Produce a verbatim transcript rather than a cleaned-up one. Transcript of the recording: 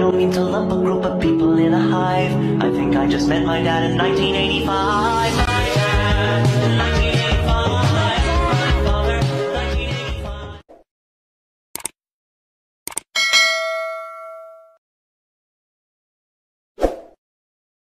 don't mean to lump a group of people in a hive. I think I just met my dad in nineteen eighty-five.